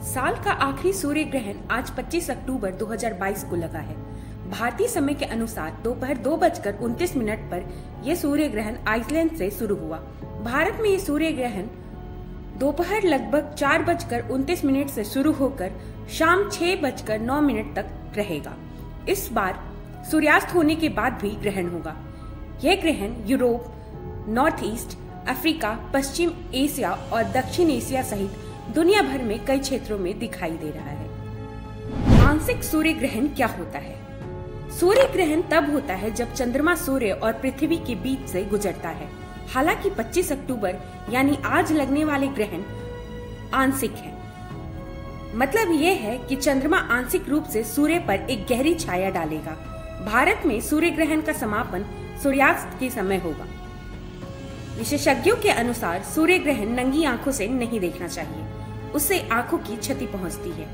साल का आखिरी सूर्य ग्रहण आज 25 अक्टूबर 2022 को लगा है। भारतीय समय के अनुसार दोपहर 2:29 पर यह सूर्य ग्रहण आइसलैंड से शुरू हुआ। भारत में ये सूर्य ग्रहण दोपहर लगभग 4:29 से शुरू होकर शाम 6:09 तक रहेगा। इस बार सूर्यास्त होने के बाद भी ग्रहण होगा। यह ग्रहण यूरोप, नॉर्थ ईस्ट, अफ्रीका, पश्चिम एशिया और दक्षिण एशिया सहित दुनिया भर में कई क्षेत्रों में दिखाई दे रहा है। आंशिक सूर्य ग्रहण क्या होता है? सूर्य ग्रहण तब होता है जब चंद्रमा सूर्य और पृथ्वी के बीच से गुजरता है। हालांकि 25 अक्टूबर यानी आज लगने वाले ग्रहण आंशिक है। मतलब यह है कि चंद्रमा आंशिक रूप से सूर्य पर एक गहरी छाया डालेगा। भारत में सूर्य ग्रहण का समापन सूर्यास्त के समय होगा। विशेषज्ञों के अनुसार सूर्य ग्रहण नंगी आंखों से नहीं देखना चाहिए, उससे आंखों की क्षति पहुंचती है।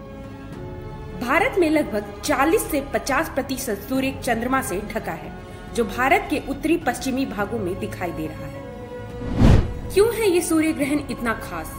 भारत में लगभग 40 से 50% सूर्य चंद्रमा से ढका है, जो भारत के उत्तरी पश्चिमी भागों में दिखाई दे रहा है। क्यों है ये सूर्य ग्रहण इतना खास?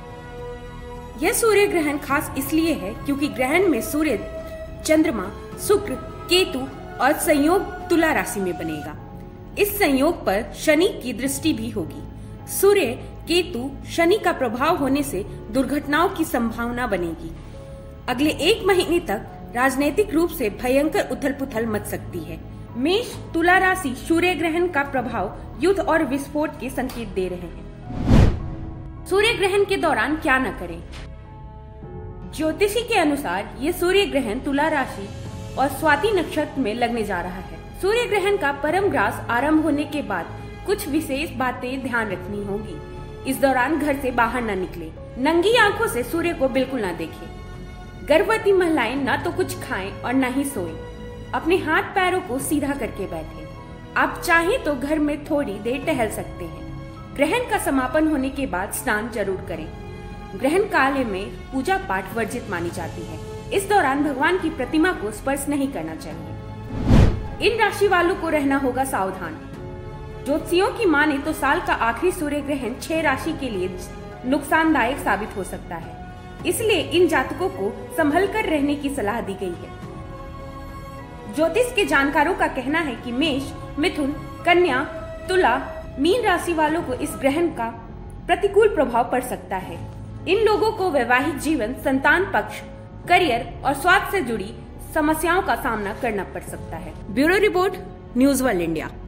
यह सूर्य ग्रहण खास इसलिए है क्योंकि ग्रहण में सूर्य, चंद्रमा, शुक्र, केतु और संयोग तुला राशि में बनेगा। इस संयोग पर शनि की दृष्टि भी होगी। सूर्य, केतु, शनि का प्रभाव होने से दुर्घटनाओं की संभावना बनेगी। अगले 1 महीने तक राजनीतिक रूप से भयंकर उथल-पुथल मच सकती है। मेष, तुला राशि सूर्य ग्रहण का प्रभाव युद्ध और विस्फोट के संकेत दे रहे हैं। सूर्य ग्रहण के दौरान क्या न करें? ज्योतिषी के अनुसार ये सूर्य ग्रहण तुला राशि और स्वाति नक्षत्र में लगने जा रहा है। सूर्य ग्रहण का परम ग्रास आरंभ होने के बाद कुछ विशेष बातें ध्यान रखनी होगी। इस दौरान घर से बाहर न निकले, नंगी आंखों से सूर्य को बिल्कुल न देखें। गर्भवती महिलाएं न तो कुछ खाएं और न ही सोएं। अपने हाथ पैरों को सीधा करके बैठें। आप चाहें तो घर में थोड़ी देर टहल सकते हैं। ग्रहण का समापन होने के बाद स्नान जरूर करें। ग्रहण काल में पूजा पाठ वर्जित मानी जाती है। इस दौरान भगवान की प्रतिमा को स्पर्श नहीं करना चाहिए। इन राशि वालों को रहना होगा सावधान। ज्योतिषियों की माने तो साल का आखिरी सूर्य ग्रहण 6 राशि के लिए नुकसानदायक साबित हो सकता है, इसलिए इन जातकों को संभल कर रहने की सलाह दी गई है। ज्योतिष के जानकारों का कहना है कि मेष, मिथुन, कन्या, तुला, मीन राशि वालों को इस ग्रहण का प्रतिकूल प्रभाव पड़ सकता है। इन लोगों को वैवाहिक जीवन, संतान पक्ष, करियर और स्वास्थ्य से जुड़ी समस्याओं का सामना करना पड़ सकता है। Bureau report, news world India.